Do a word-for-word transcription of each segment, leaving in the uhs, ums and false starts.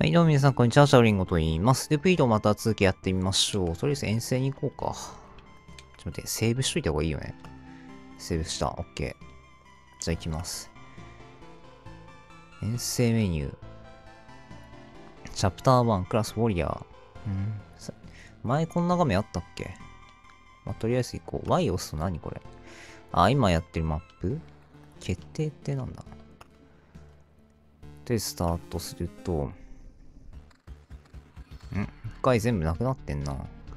はい、どうも皆さん、こんにちは。シャオリンゴと言います。で、プイードまた続きやってみましょう。とりあえず遠征に行こうか。ちょっと待って、セーブしといた方がいいよね。セーブした。オッケー。じゃあ行きます。遠征メニュー。チャプターワン、クラスウォリアー。うん。前こんな画面あったっけ？まあ、とりあえず行こう。Y 押すと何これ？あ、今やってるマップ？決定ってなんだ？で、スタートすると、ん？一回全部なくなってんな。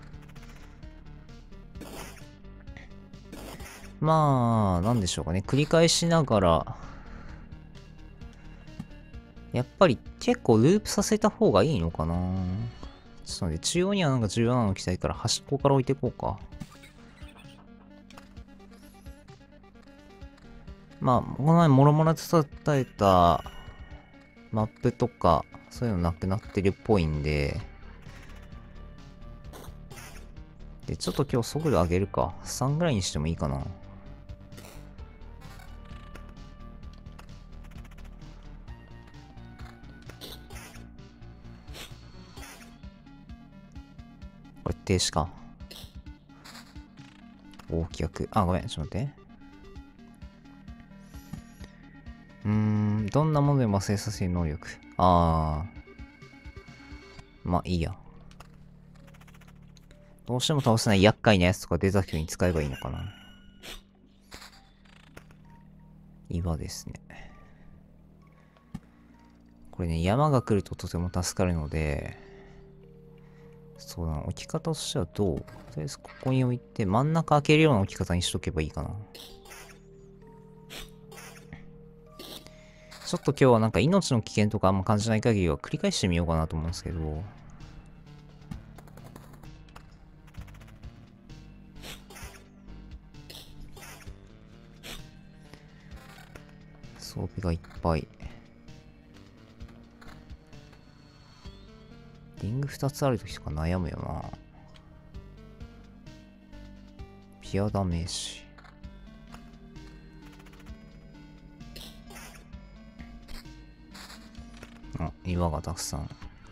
まあ、なんでしょうかね。繰り返しながら、やっぱり結構ループさせた方がいいのかな。ちょっと待って、中央にはなんか重要なの置きたいから端っこから置いていこうか。まあ、この前もろもろで伝えたマップとか、そういうのなくなってるっぽいんで、で、ちょっと今日速度上げるか。さんぐらいにしてもいいかな。これ停止か。大きく。あ、ごめん、ちょっと待って。うーん、どんなものでも忘れさせる能力。あー。まあ、いいや。どうしても倒せない厄介なやつとか出た時に使えばいいのかな。岩ですね。これね、山が来るととても助かるので、そうだな、置き方としてはどう？とりあえずここに置いて、真ん中開けるような置き方にしとけばいいかな。ちょっと今日はなんか命の危険とかあんま感じない限りは繰り返してみようかなと思うんですけど、装備がいっぱい。リングふたつあるときとか悩むよな。ピアダメージ。あ、岩がたくさん。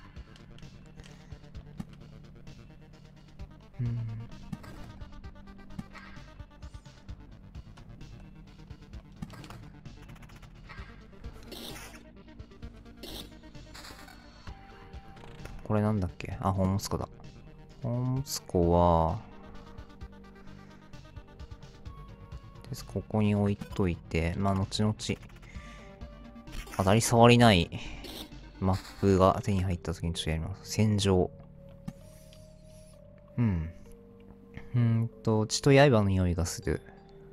うん。これなんだっけ？あ、宝物庫だ。宝物庫は、ここに置いといて、まあ、後々、当たり障りないマップが手に入った時にちょっとやります。戦場。うん。うーんと、血と刃の匂いがする。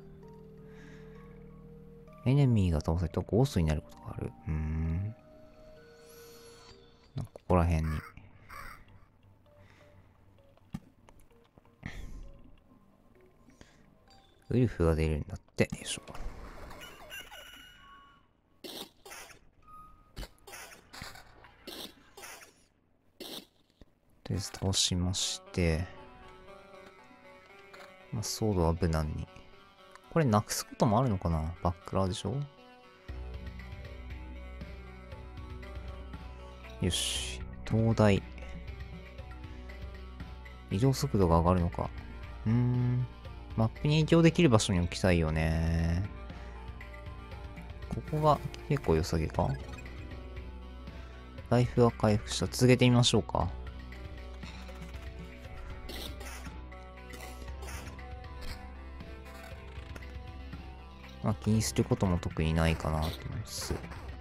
エネミーが倒されるとゴーストになることがある。うーん。ここら辺に。ウルフが出るんだって。よいしょ。とりあえず倒しまして、まあ、ソードは無難に。これなくすこともあるのかな？バックラーでしょ？よし。東大。移動速度が上がるのか。うーん。マップに影響できる場所に置きたいよね。ここが結構良さげか？ライフは回復した。続けてみましょうか。まあ気にすることも特にないかなと思います。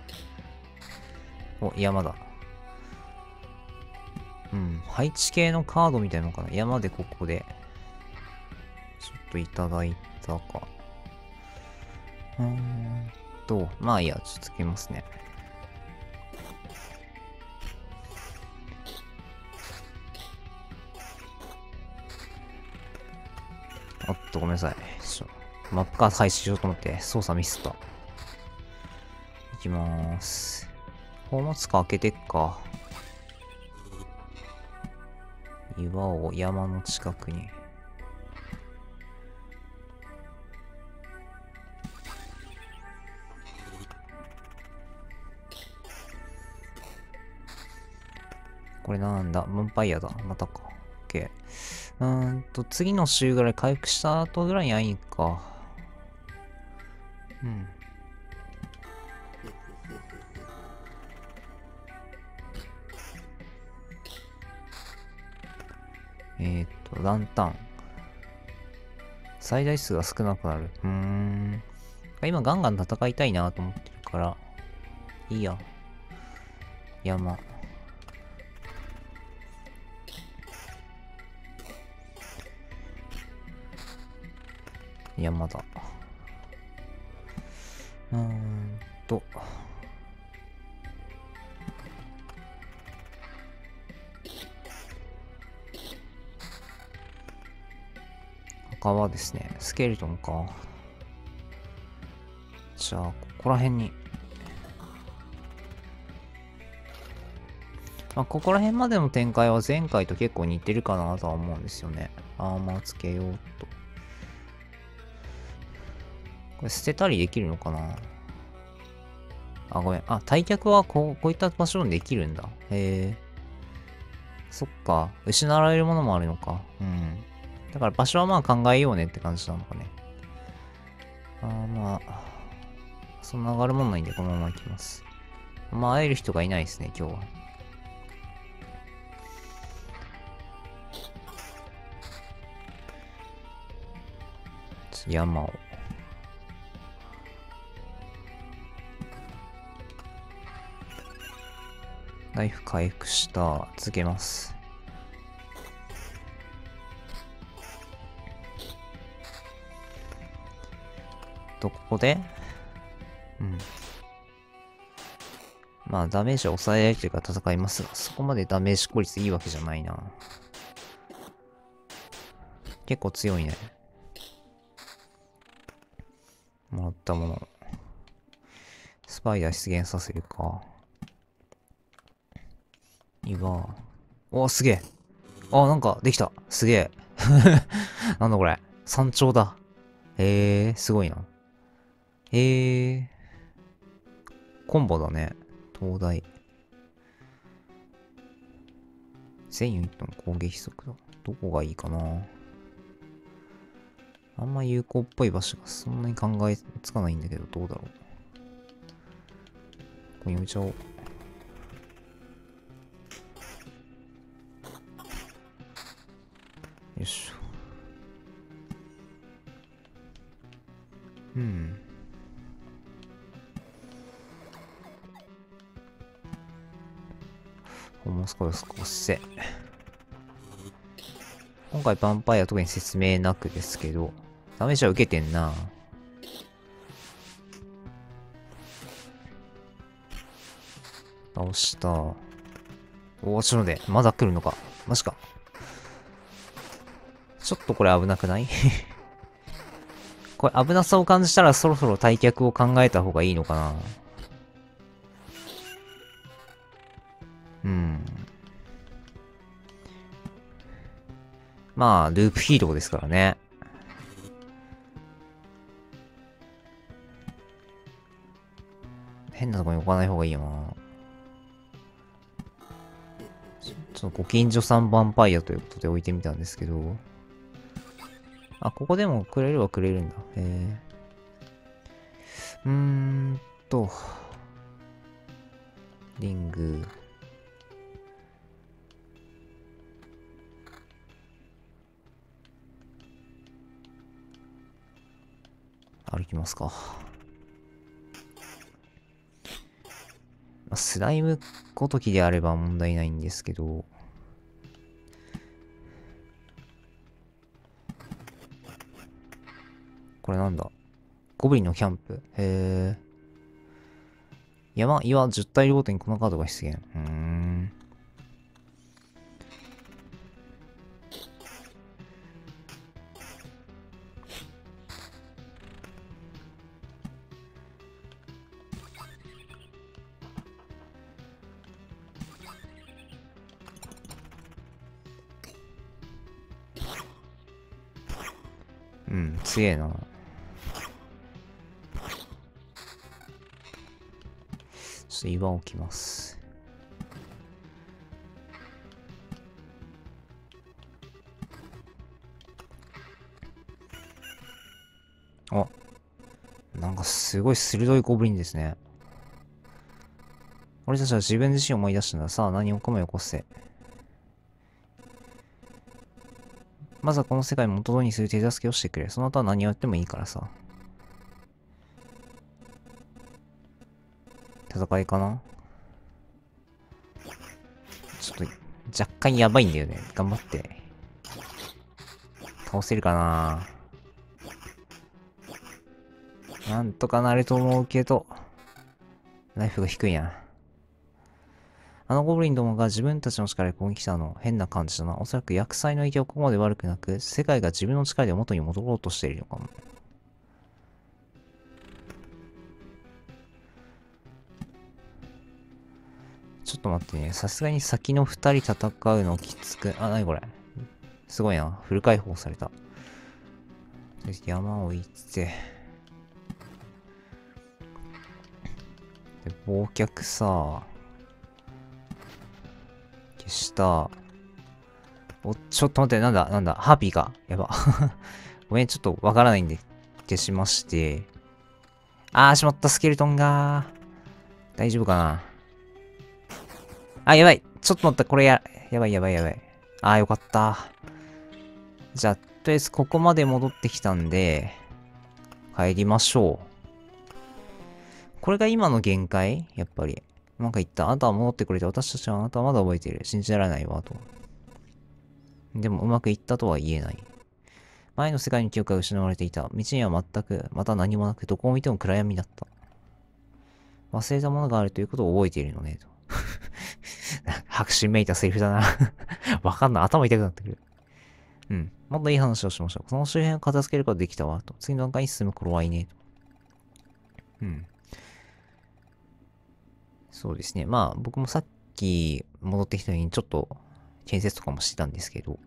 お、山だ。うん。配置系のカードみたいなのかな。山でここで。ちょっといただいたか。うーんと、まあいいや、ちょっとつけますね。おっと、ごめんなさい。ちょマップから開始しようと思って操作ミスった。いきまーす。宝物庫開けてっか。岩を山の近くに。 これなんだ、ヴァンパイアだ。またか。OK。うーんと、次の週ぐらい回復した後ぐらいに会いに行くか。うん。えーっと、ランタン。最大数が少なくなる。うーん。今ガンガン戦いたいなと思ってるから、いいや。山。山だ。うーんと。他はですね、スケルトンか。じゃあ、ここら辺に。まあ、ここら辺までの展開は前回と結構似てるかなとは思うんですよね。アーマーつけようと。これ捨てたりできるのかな。あ、ごめん。あ、退却はこう、こういった場所にできるんだ。へえ。そっか。失われるものもあるのか。うん。だから場所はまあ考えようねって感じなのかね。あーまあ、そんな上がるもんないんでこのまま行きます。まあ会える人がいないですね、今日は。山を。ライフ回復した。続けます。と、ここでうん。まあ、ダメージは抑えられてるから戦いますが、そこまでダメージ効率いいわけじゃないな。結構強いね。もらったもの。スパイダー出現させるか。岩。お、すげえ。あ、なんかできた。すげえ。なんだこれ。山頂だ。へえ、すごいな。へえ。コンボだね。東大。全ユニットの攻撃速度。どこがいいかな。あんま有効っぽい場所がそんなに考えつかないんだけど、どうだろう。ここに置いちゃおう。よいしょ。うん。もう少し少し。今回ヴァンパイア特に説明なくですけど、ダメージは受けてんな。倒した。おー、ちょっと待って、まだ来るのか。マジか。ちょっとこれ危なくないこれ危なさを感じたらそろそろ退却を考えた方がいいのかな。うん。まあ、ループヒーローですからね。変なとこに置かない方がいいよな。ちょっとご近所さんヴァンパイアということで置いてみたんですけど。あ、ここでもくれるはくれるんだ。へえ。うーんと。リング。歩きますか。スライムごときであれば問題ないんですけど。これなんだ。ゴブリンのキャンプ。へえ。山、岩じゅったいごとにこのカードが出現。うーん。うん、強えな。ちょっと岩置きます。 あ、なんかすごい鋭いゴブリンですね。俺たちは自分自身を思い出したんだ。さあ、何もかもよこせ。まずはこの世界を元通りにする手助けをしてくれ。その後は何をやってもいいからさ。戦いかな。ちょっと、若干やばいんだよね。頑張って。倒せるかな。なんとかなると思うけど、ライフが低いな。あのゴブリンどもが自分たちの力で攻撃したの変な感じだな。おそらく薬剤の影響はここまで悪くなく、世界が自分の力で元に戻ろうとしているのかも。ちょっと待ってね。さすがに先の二人戦うのきつく。あ、なにこれ。すごいな。フル解放された。山を置いて。で、忘却さ。消した。お、ちょっと待って、なんだ、なんだ、ハーピーか。やば。ごめん、ちょっとわからないんで、消しまして。あー、しまった、スケルトンが。大丈夫かな。あ、やばい。ちょっと待った、これや、やばいやばいやばい。あー、よかった。じゃあ、とりあえずここまで戻ってきたんで、帰りましょう。これが今の限界やっぱり。なんか言った。あなたは戻ってくれて、私たちはあなたはまだ覚えている。信じられないわ、と。でもうまくいったとは言えない。前の世界の記憶が失われていた。道には全く、また何もなく、どこを見ても暗闇だった。忘れたものがあるということを覚えているのね、と。白紙めいたセリフだな。わかんない。頭痛くなってくる。うん。もっといい話をしましょう。その周辺を片付けることができたわ、と。次の段階に進む頃はいいね、と。うん。そうですね。まあ、僕もさっき戻ってきた時にちょっと建設とかもしてたんですけど。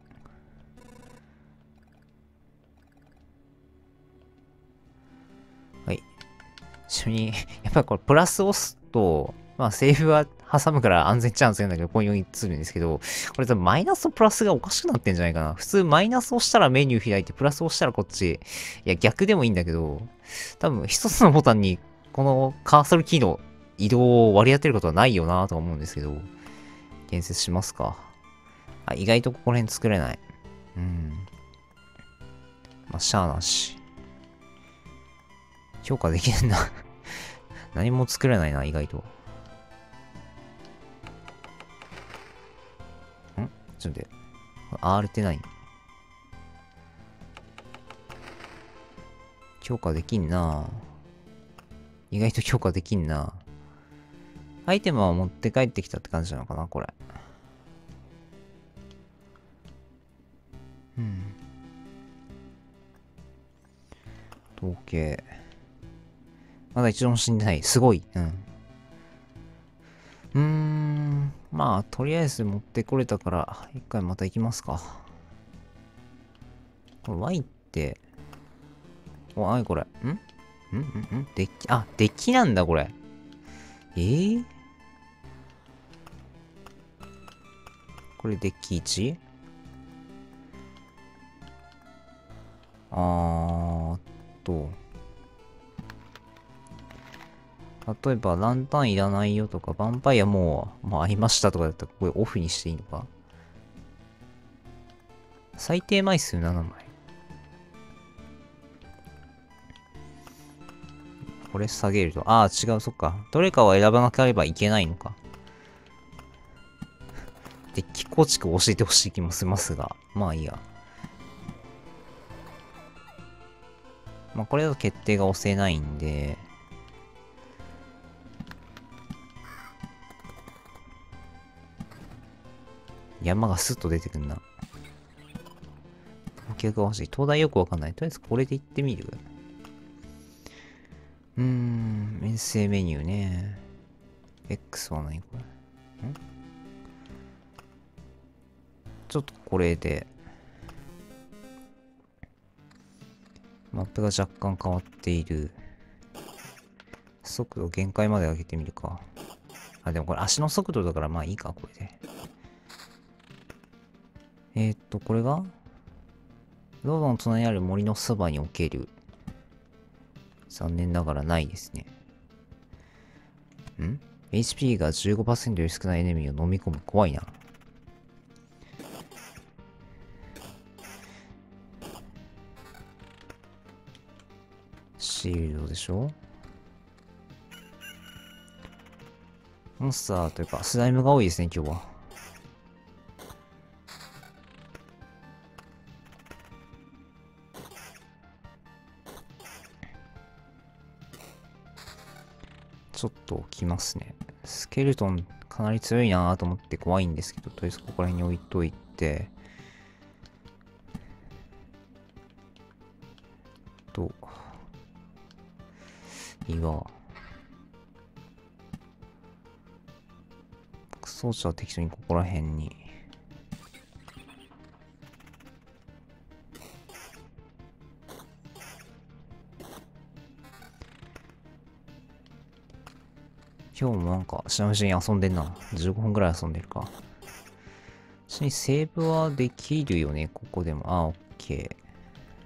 はい。ちなみに、やっぱりこれプラス押すと、まあセーフは挟むから安全っちゃ安全なんだけど、ポイントに移るんですけど、これ多分マイナスとプラスがおかしくなってんじゃないかな。普通マイナス押したらメニュー開いて、プラス押したらこっち。いや、逆でもいいんだけど、多分一つのボタンにこのカーソルキーの移動を割り当てることはないよなとは思うんですけど、建設しますか。あ、意外とここら辺作れない。うん。まあ、しゃあなし。評価できないんだ。何も作れないな、意外と。んちょっと待って。アール って何？強化できんな。意外と強化できんな。アイテムは持って帰ってきたって感じなのかな、これ。うん。統計。まだ一度も死んでない。すごい。うん。うーん。まあ、とりあえず持ってこれたから、一回また行きますか。これ Y って、お、あいこれ。んんんんデッキ、あ、デッキなんだ、これ。えー、これデッキ いち？ あーっと。例えば、ランタンいらないよとか、ヴァンパイアもう、もうありましたとかだったら、これオフにしていいのか？最低枚数ななまい。これ下げると、ああ、違う、そっか。どれかを選ばなければいけないのか。デッキ構築を教えてほしい気もしますが、まあいいや。まあこれだと決定が押せないんで、山がスッと出てくんな。お客が欲しい。東大よくわかんない。とりあえずこれで行ってみる。うーん、遠征メニューね。X は何これ。んちょっとこれで、マップが若干変わっている。速度限界まで上げてみるか。あ、でもこれ足の速度だからまあいいか、これで。えー、っと、これがロードの隣にある森のそばに置ける。 残念ながらないですね。ん ?エイチピー が じゅうごパーセント より少ないエネミーを飲み込む。怖いな。シールドでしょ。モンスターというか、スライムが多いですね、今日は。ちょっと置きますね。スケルトンかなり強いなと思って怖いんですけど、とりあえずここら辺に置いといて、と、岩。装置は適当にここら辺に。今日もなんか、しなむしに遊んでんな。じゅうごふんぐらい遊んでるか。ちなみにセーブはできるよね、ここでも。あ、オッケー。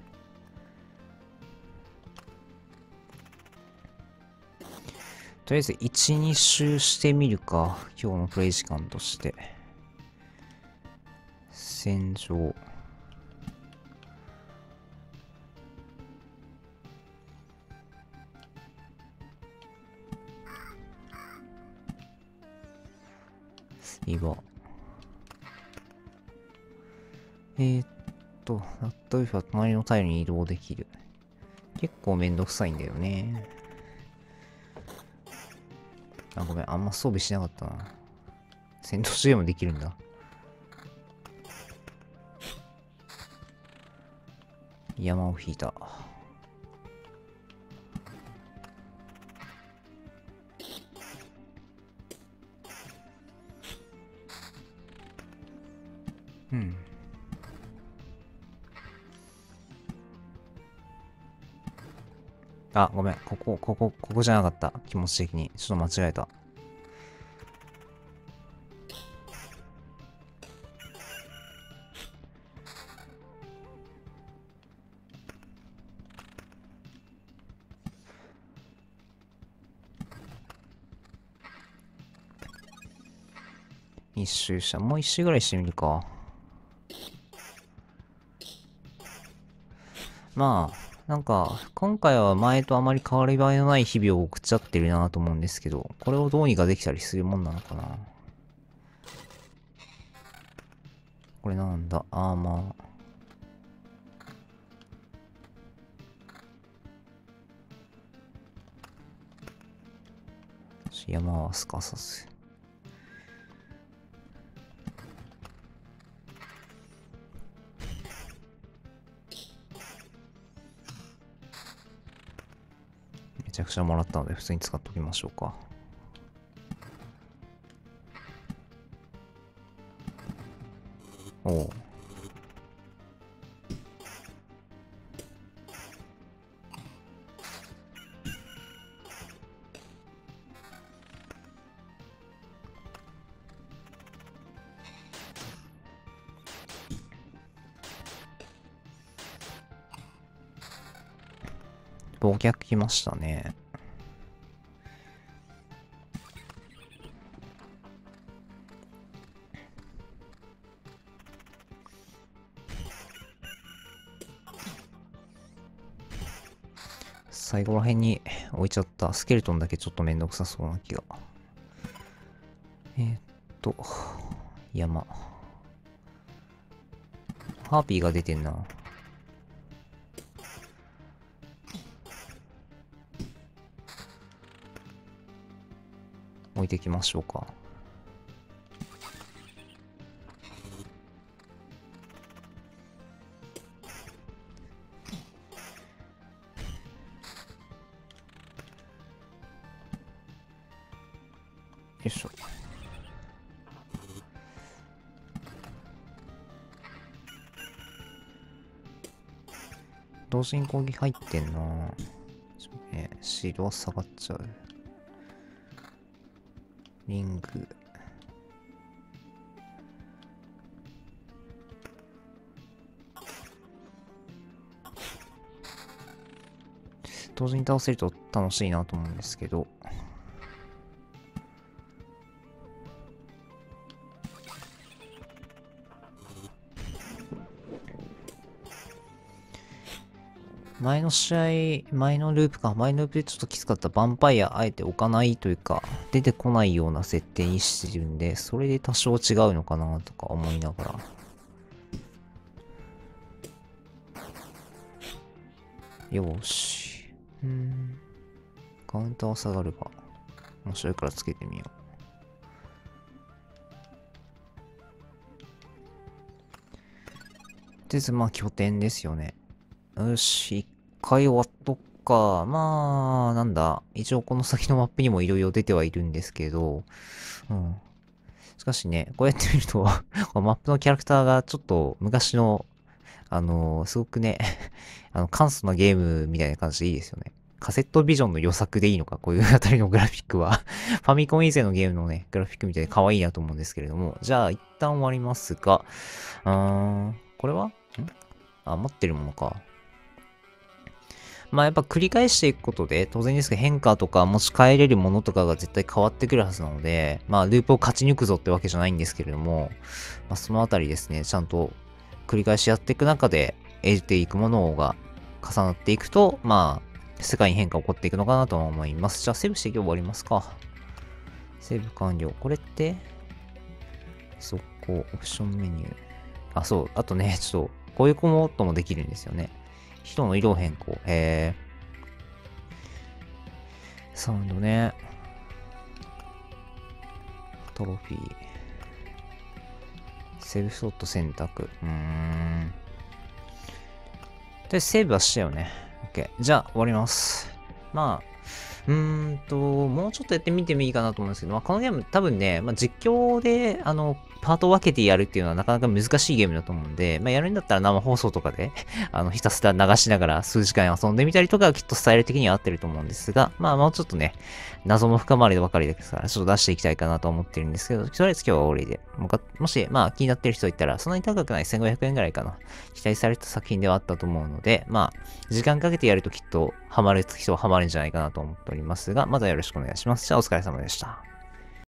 とりあえず、いち、に周してみるか。今日のプレイ時間として。戦場。岩。えー、っと、ラットウィフは隣のタイルに移動できる。結構めんどくさいんだよね。あ、ごめん、あんま装備しなかったな。戦闘中でもできるんだ。山を引いた。うん。あ、ごめん。ここ、ここ、ここじゃなかった。気持ち的に。ちょっと間違えた。一周した。もう一周ぐらいしてみるか。まあ、なんか、今回は前とあまり変わり映えのない日々を送っちゃってるなと思うんですけど、これをどうにかできたりするもんなのかな。これなんだ、アーマー。山はすかさず。めちゃくちゃもらったので普通に使っておきましょうか。おお。忘却来ましたね。最後ら辺に置いちゃったスケルトンだけちょっとめんどくさそうな気が。えー、っと、山。ハーピーが出てんな。置いてきましょうか。よいしょ。同時に攻撃入ってんな。ちょね、シールは下がっちゃう。リング。 同時に倒せると楽しいなと思うんですけど。前の試合、前のループか、前のループでちょっときつかったヴァンパイアあえて置かないというか、出てこないような設定にしてるんで、それで多少違うのかなとか思いながら。よーし。うーん。カウンターは下がるが、面白いからつけてみよう。とりあえずまあ拠点ですよね。よし、一回終わっとくか。まあ、なんだ。一応この先のマップにもいろいろ出てはいるんですけど、うん。しかしね、こうやって見るとマップのキャラクターがちょっと昔の、あのー、すごくねあの、簡素なゲームみたいな感じでいいですよね。カセットビジョンの予作でいいのか、こういうあたりのグラフィックはファミコン以前のゲームのね、グラフィックみたいで可愛いなと思うんですけれども。じゃあ、一旦終わりますが、うーん、これはんあ、持ってるものか。まあやっぱ繰り返していくことで、当然ですけど変化とか持ち帰れるものとかが絶対変わってくるはずなので、まあループを勝ち抜くぞってわけじゃないんですけれども、まあそのあたりですね、ちゃんと繰り返しやっていく中で得ていくものが重なっていくと、まあ世界に変化起こっていくのかなとは思います。じゃあセーブして今日終わりますか。セーブ完了。これって、速攻、オプションメニュー。あ、そう。あとね、ちょっと、こういうコトもできるんですよね。人の色変更。へー。サウンドね。トロフィー。セーブスロット選択。うーん。で、セーブはしたよね。OK。じゃあ、終わります。まあ、うーんと、もうちょっとやってみてもいいかなと思うんですけど、まあ、このゲーム多分ね、まあ、実況で、あの、パートを分けてやるっていうのはなかなか難しいゲームだと思うんで、まあ、やるんだったら生放送とかであの、ひたすら流しながら数時間遊んでみたりとかはきっとスタイル的には合ってると思うんですが、まあ、もうちょっとね、謎も深まりばかりですから、ちょっと出していきたいかなと思ってるんですけど、とりあえず今日は終わりで。もかもし、まあ、気になってる人いたら、そんなに高くないせんごひゃくえんぐらいかな。期待された作品ではあったと思うので、まあ、時間かけてやるときっとハマる人はハマるんじゃないかなと思っておりますが、またよろしくお願いします。じゃあお疲れ様でした。